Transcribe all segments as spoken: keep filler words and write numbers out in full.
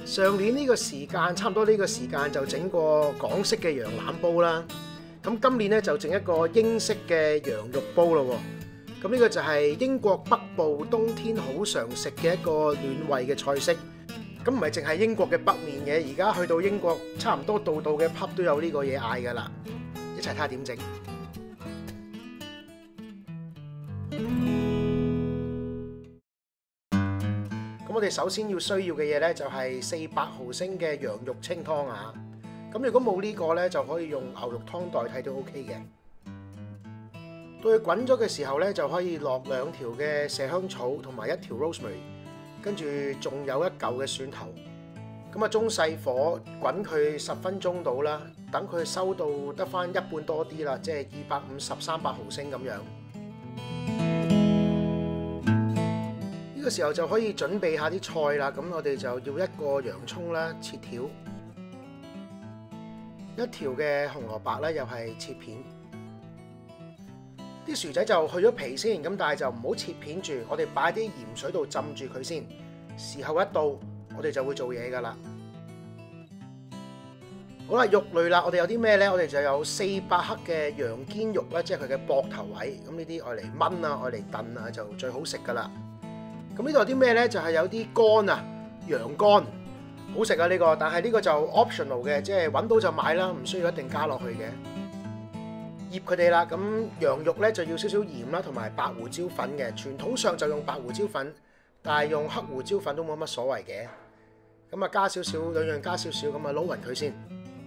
上年呢個時間，差唔多呢個時間就整個港式嘅羊腩煲啦。咁今年咧就整一個英式嘅羊肉煲咯喎。咁呢個就係英國北部冬天好常食嘅一個暖胃嘅菜式。咁唔係淨係英國嘅北面嘅，而家去到英國差唔多度度嘅 pub 都有呢個嘢嗌㗎啦。一齊睇下點整。咁我哋首先要需要嘅嘢咧，就係四百毫升嘅羊肉清湯啊。咁如果冇呢個咧，就可以用牛肉湯代替都 OK 嘅。到佢滾咗嘅時候咧，就可以落兩條嘅麝香草同埋一條 rosemary， 跟住仲有一嚿嘅蒜頭。咁啊，中細火滾佢十分鐘到啦，等佢收到得返一半多啲啦，即係二百五十、三百毫升咁樣。呢個時候就可以準備下啲菜啦。咁我哋就要一個洋葱啦，切條；一條嘅紅蘿蔔咧，又係切片。啲薯仔就去咗皮先，咁但係就唔好切片住，我哋擺啲鹽水度浸住佢先。時候一到，我哋就會做嘢噶啦。好啦，肉類啦，我哋有啲咩咧？我哋就有四百克嘅羊肩肉啦，即係佢嘅膊頭位。咁呢啲愛嚟炆啊，愛嚟燉啊，就最好食噶啦。咁呢度有啲咩咧？就係有啲肝啊，羊肝，好食啊呢個。但係呢個就 optional 嘅，即係揾到就買啦，唔需要一定加落去嘅。醃佢哋啦，咁羊肉咧就要少少鹽啦，同埋白胡椒粉嘅。傳統上就用白胡椒粉，但係用黑胡椒粉都冇乜所謂嘅。咁啊，加少少，兩樣加少少，咁啊撈勻佢先。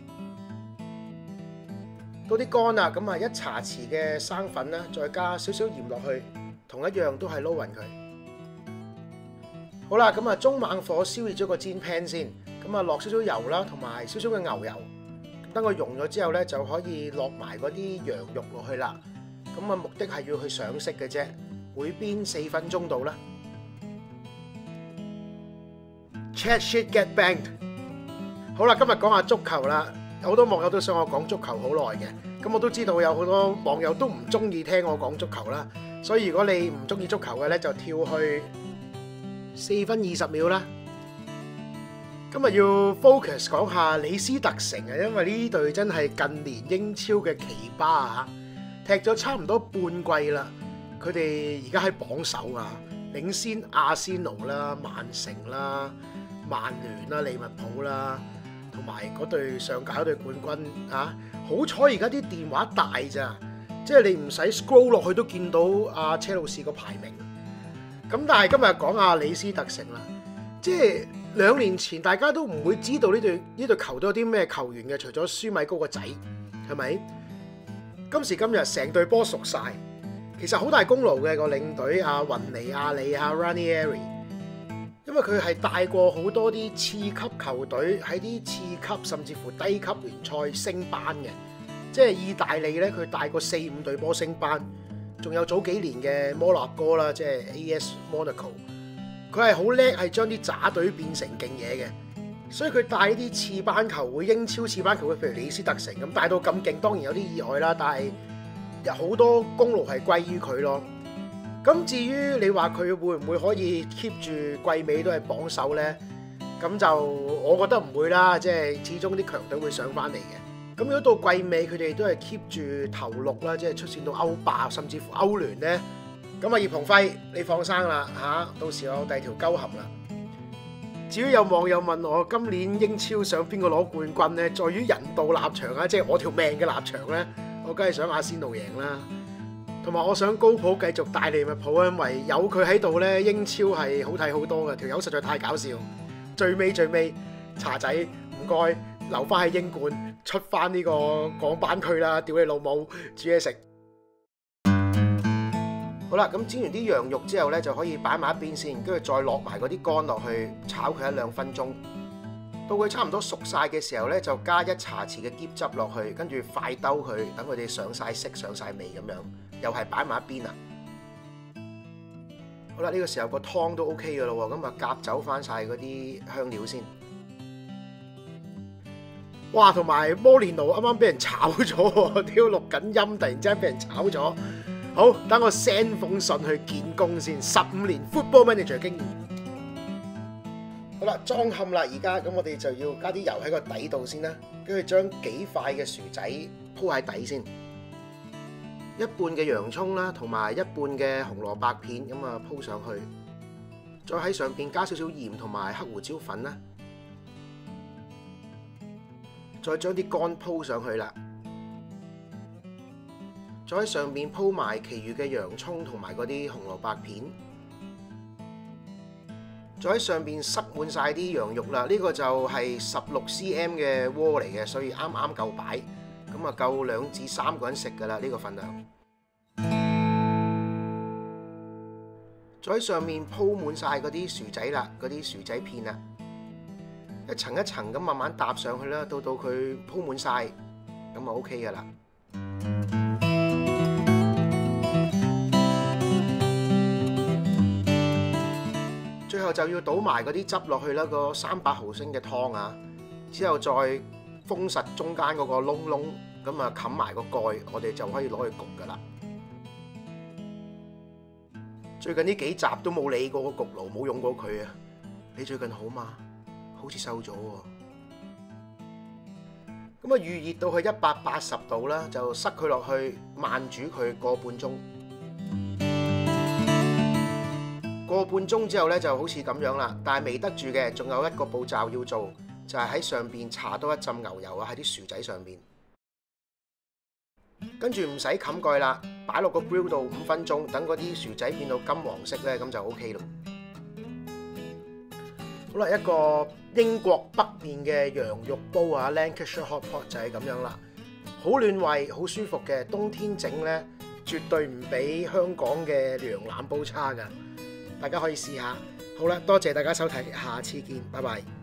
到啲乾啦，咁啊一茶匙嘅生粉啦，再加少少鹽落去，同一樣都係撈勻佢。好啦，咁啊中猛火燒熱咗個煎 pan 先，咁啊落少少油啦，同埋少少嘅牛油。等佢溶咗之後咧，就可以落埋嗰啲羊肉落去啦。咁啊目的係要去上色嘅啫，每邊四分鐘到啦。Chat shit get banged。好啦，今日講下足球啦。有好多網友都想我講足球好耐嘅，咁我都知道有好多網友都唔中意聽我講足球啦。所以如果你唔中意足球嘅咧，就跳去四分二十秒啦。今日要 focus 講下李斯特城啊，因為呢隊真係近年英超嘅奇葩啊，踢咗差唔多半季啦。佢哋而家喺榜首啊，領先阿仙奴啦、曼城啦、曼聯啦、利物浦啦，同埋嗰隊上屆嗰隊冠軍啊。好彩而家啲電話大咋，即係你唔使 scroll 落去都見到阿車路士個排名。咁但係今日講下李斯特城啦，即係兩年前大家都唔會知道呢隊呢隊球隊有啲咩球員嘅，除咗舒米高個仔，係咪？今時今日成隊波熟晒，其實好大功勞嘅個領隊阿雲尼亞利亞 Ranieri， 因為佢係帶過好多啲次級球隊喺啲次級甚至乎低級聯賽升班嘅，即係意大利咧，佢帶過四五隊波升班。仲有早幾年嘅摩納哥啦，即係 A S Monaco， 佢係好叻，係將啲渣隊變成勁嘢嘅。所以佢帶啲次班球會、英超次班球會，譬如李斯特城咁帶到咁勁，當然有啲意外啦，但係有好多功勞係歸於佢咯。咁至於你話佢會唔會可以 keep 住季尾都係榜首呢？咁就我覺得唔會啦，即係始終啲強隊會上翻嚟嘅。咁如果到季尾佢哋都係 keep 住頭六啦，即係出線到歐霸甚至乎歐聯咧，咁啊葉鴻輝你放生啦嚇，到時我第二條鳩含啦。至於有網友問我今年英超想邊個攞冠軍咧，在於人道立場啊，即係我條命嘅立場咧，我梗係想阿仙奴贏啦。同埋我想高普繼續帶利物浦，因為有佢喺度咧，英超係好睇好多嘅。條友實在太搞笑，最尾最尾茶仔唔該。留翻喺英冠，出翻呢個港班區啦！屌你老母，煮嘢食。好啦，咁煎完啲羊肉之後咧，就可以擺埋一邊先，跟住再落埋嗰啲乾落去炒佢一兩分鐘。到佢差唔多熟晒嘅時候咧，就加一茶匙嘅椰汁落去，跟住快兜佢，等佢哋上晒色、上晒味咁樣，又係擺埋一邊啊！好啦，呢個時候個湯都 OK 嘅咯喎，咁啊夾走翻晒嗰啲香料先。哇！同埋摩連奴啱啱俾人炒咗喎，屌錄緊音，突然之間俾人炒咗。好，等我 send 封信去見工先。十五年 football manager 經驗。 好啦，裝冚啦，而家咁我哋就要加啲油喺個底度先啦，跟住將幾塊嘅薯仔鋪喺底先，一半嘅洋葱啦，同埋一半嘅紅蘿蔔片咁啊鋪上去，再喺上邊加少少鹽同埋黑胡椒粉啦，再將啲乾鋪上去啦，再喺上面鋪埋其餘嘅洋葱同埋嗰啲紅蘿蔔片。再喺上邊塞滿晒啲羊肉啦，呢個就係十六 cm 嘅鍋嚟嘅，所以啱啱夠擺，咁啊夠兩至三個人食噶啦呢個份量。再喺上面鋪滿晒嗰啲薯仔啦，嗰啲薯仔片啦，一層一層咁慢慢搭上去啦，到到佢鋪滿晒，咁啊 OK 噶啦。最後就要倒埋嗰啲汁落去啦，個三百毫升嘅湯啊，之後再封實中間嗰個窿窿，咁啊冚埋個蓋，我哋就可以攞去焗噶啦。最近呢幾集都冇理過個焗爐，冇用過佢啊。你最近好嗎？好似瘦咗喎。咁啊預熱到去一百八十度啦，就塞佢落去慢煮佢個半鐘。個半鐘之後咧就好似咁樣啦，但係未得住嘅，仲有一個步驟要做，就係喺上邊搽多一浸牛油啊，喺啲薯仔上邊，跟住唔使冚蓋啦，擺落個 grill 度五分鐘，等嗰啲薯仔變到金黃色咧，咁就 OK 咯。好啦，一個英國北面嘅羊肉煲啊 ，Lancashire Hot Pot 就係咁樣啦，好暖胃，好舒服嘅，冬天整咧絕對唔比香港嘅羊腩煲差㗎。大家可以試下，好啦，多謝大家收睇，下次見，拜拜。